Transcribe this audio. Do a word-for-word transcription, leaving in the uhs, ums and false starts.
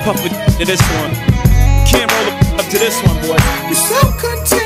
puff it to this one. Can't roll up to this one, boy. You're so content.